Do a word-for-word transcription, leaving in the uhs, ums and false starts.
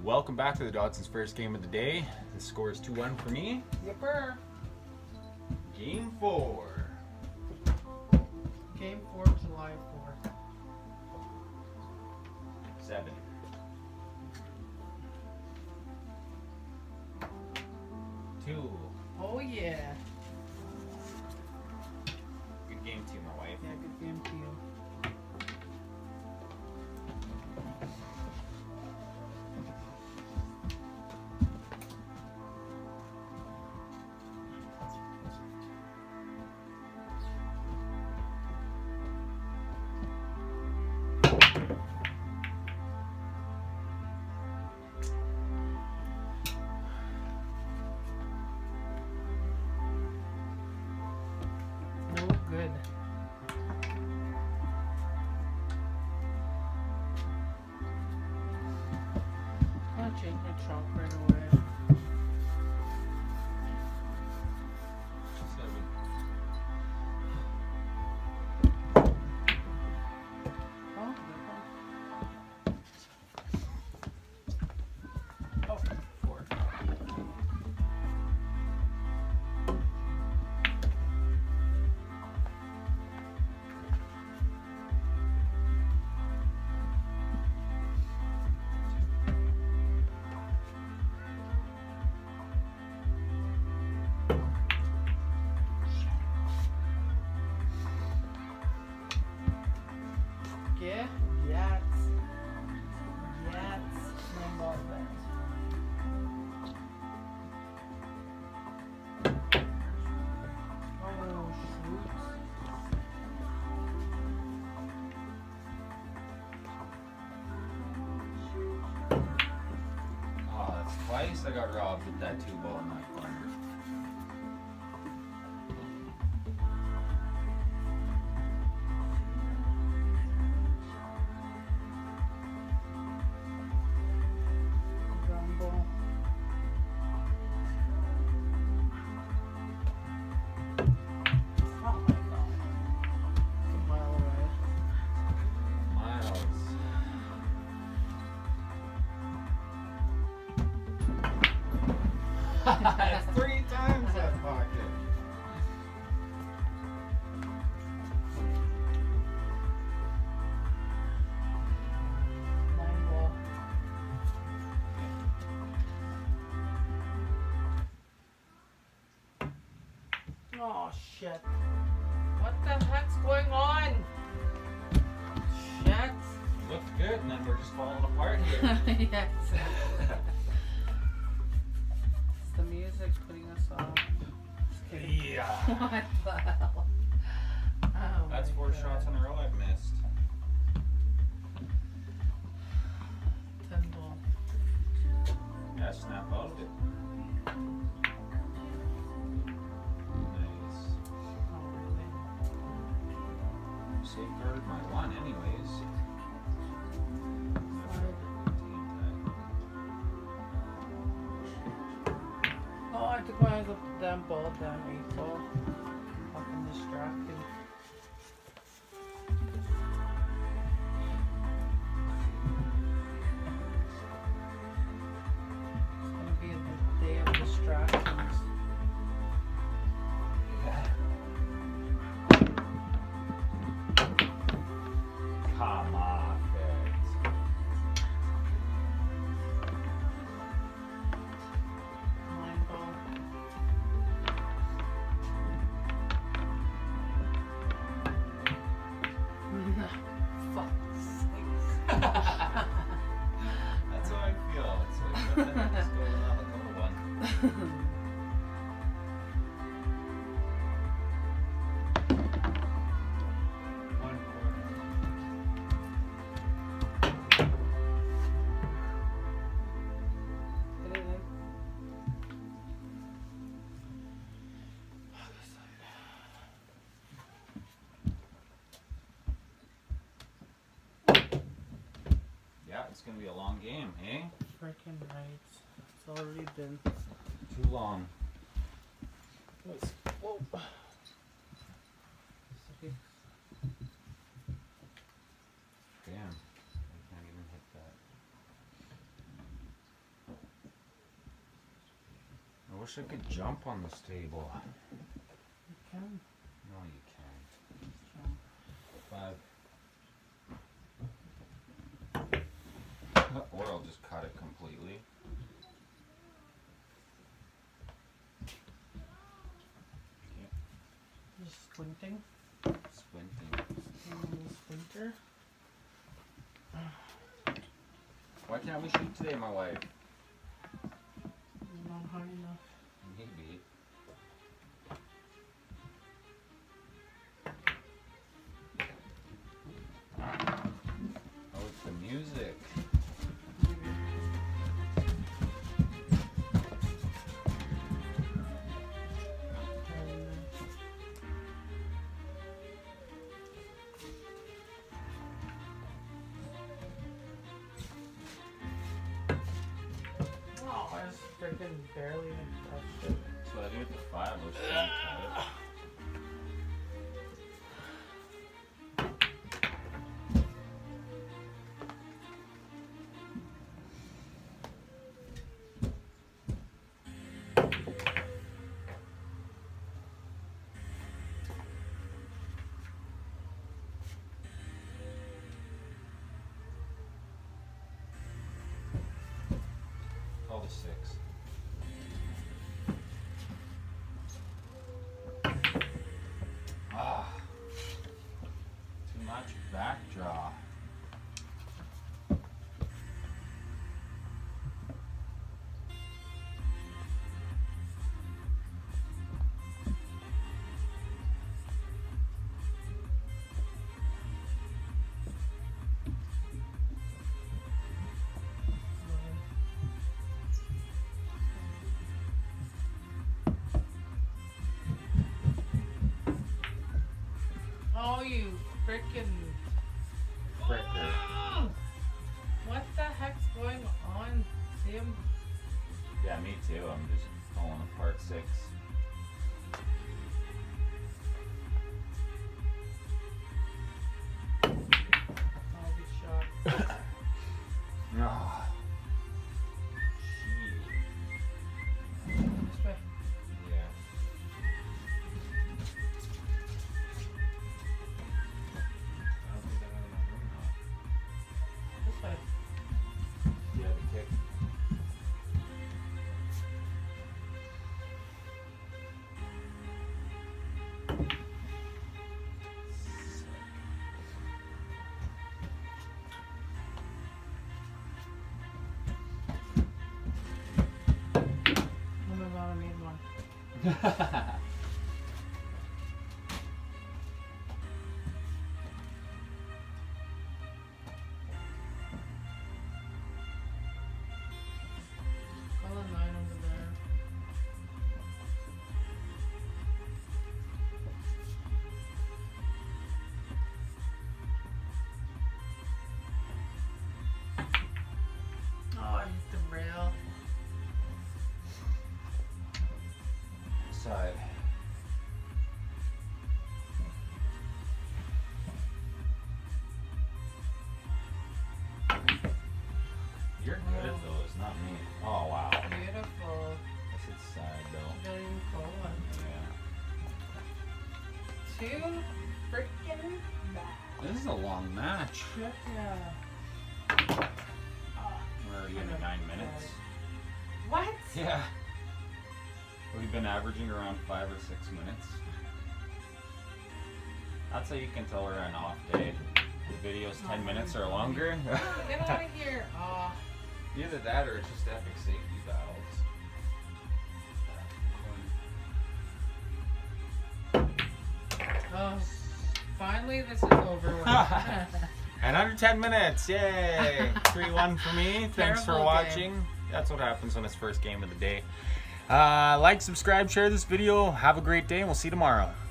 Welcome back to the Dodsons' first game of the day. The score is two one for me. Yipper. Game four. Game four, July fourth. Seven. Two. Oh yeah. Good game to you, my wife. Yeah, good game to you. Good. I'll change my chalk right away. Seven. Oh, oh, four. Yeah, yes, yes, I love that. Oh, shoot. Oh, that's twice I got robbed with that two ball in that corner. Rumble. Oh my god. It's a mile away. Miles. That's three times that pocket. Nine ball. Oh shit. What the heck's going on? Shit. Looked good, and then we're just falling apart here. Yes. It's the music putting us off. Just kidding. Yeah. What the hell? Oh That's my four God. shots in a row I've missed. Ten ball. Yeah, snap out of it. Nice. Oh really? Safeguarded my one anyways. Oh, I took my eyes off the damn ball, damn eight ball. Fucking distracting. It's gonna be a day of distractions. Yeah. Come on, Fitz. Nine ball. Fuck. That's how I feel. It's like, what the heck is going on with number one? One Get it in. Yeah, it's gonna be a long game, eh? Freaking right. It's already been. Too long. Whoa. Damn. I can't even hit that. wish I could jump on this table. You can. No, you can't. Five. Or I'll just cut it completely. Just squinting. Squinting. A little squinter. Why can't we shoot today, my wife? Not high enough. Maybe. Oh, it's the music. Wow, I just freaking barely touched it. That's what I do with the five. I was trying to cut it. Call the six. Ah, too much back draw. Oh, you freaking Fricker. What the heck's going on, Tim? Yeah, me too. I'm just pulling apart six. Oh, good shot. Ah. This way. Yeah. I don't think I have enough room now. This way. Yeah, the kick. Oh my god, I made one. Call a nine over there. Oh, I hit the rail. Side. You're good at those, not me. Oh wow. Beautiful. I said side though. Very cool one. Yeah. Two freaking bad. This is a long match. Shit, yeah. We're already into nine minutes. What? Yeah. We've been averaging around five or six minutes. That's how you can tell we're an off day. The video's ten minutes or longer. Get out of here. Oh. Either that or it's just epic safety battles. Oh, finally this is over with. And under ten minutes, yay! three one for me. Thanks for Terrible watching. game. That's what happens when it's first game of the day. Uh, like, subscribe, share this video. Have a great day, and we'll see you tomorrow.